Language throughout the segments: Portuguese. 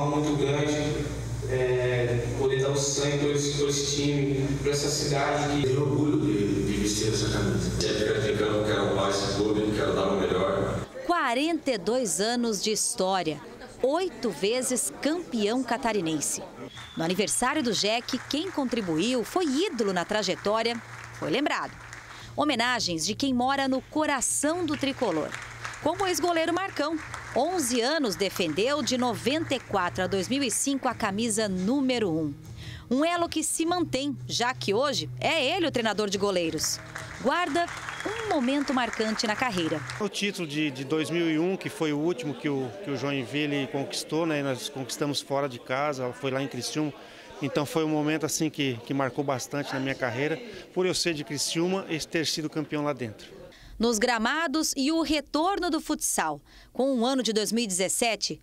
honra muito grande poder dar o sangue por esse time, por essa cidade. Tenho orgulho de vestir essa camisa. Sempre acreditando que quero mais esse clube, quero dar o melhor. 42 anos de história, 8 vezes campeão catarinense. No aniversário do Jack, quem contribuiu, foi ídolo na trajetória, foi lembrado. Homenagens de quem mora no coração do tricolor. Como o ex-goleiro Marcão, 11 anos defendeu de 94 a 2005 a camisa número 1. Um elo que se mantém, já que hoje é ele o treinador de goleiros. Guarda um momento marcante na carreira. O título de 2001, que foi o último que o Joinville conquistou, né? Nós conquistamos fora de casa, foi lá em Criciúma. Então foi um momento assim que marcou bastante na minha carreira, por eu ser de Criciúma e ter sido campeão lá dentro. Nos gramados e o retorno do futsal, com o ano de 2017,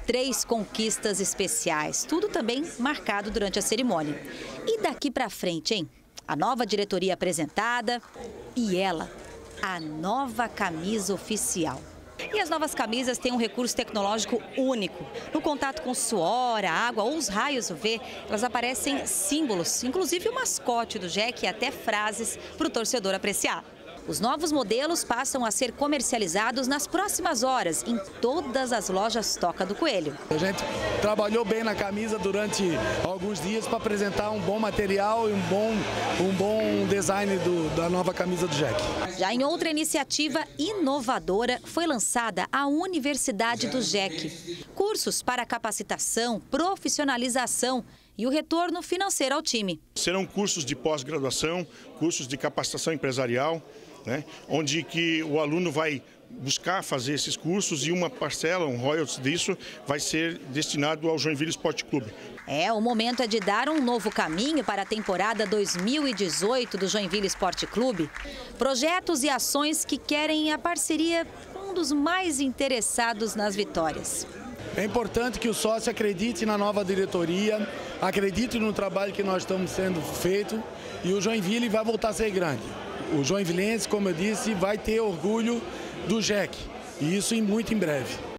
3 conquistas especiais, tudo também marcado durante a cerimônia. E daqui para frente, hein? A nova diretoria apresentada e ela, a nova camisa oficial. E as novas camisas têm um recurso tecnológico único. No contato com o suor, a água ou os raios UV, elas aparecem símbolos, inclusive o mascote do Jack e até frases para o torcedor apreciar. Os novos modelos passam a ser comercializados nas próximas horas em todas as lojas Toca do Coelho. A gente trabalhou bem na camisa durante alguns dias para apresentar um bom material e um bom design da nova camisa do Jack. Já em outra iniciativa inovadora, foi lançada a Universidade do Jack. Cursos para capacitação, profissionalização e o retorno financeiro ao time. Serão cursos de pós-graduação, cursos de capacitação empresarial, né, onde que o aluno vai buscar fazer esses cursos e uma parcela, um royalties disso, vai ser destinado ao Joinville Esporte Clube. O momento é de dar um novo caminho para a temporada 2018 do Joinville Esporte Clube. Projetos e ações que querem a parceria com um dos mais interessados nas vitórias. É importante que o sócio acredite na nova diretoria, acredite no trabalho que nós estamos sendo feito e o Joinville vai voltar a ser grande. O joinvilense, como eu disse, vai ter orgulho do Jack, e isso muito em breve.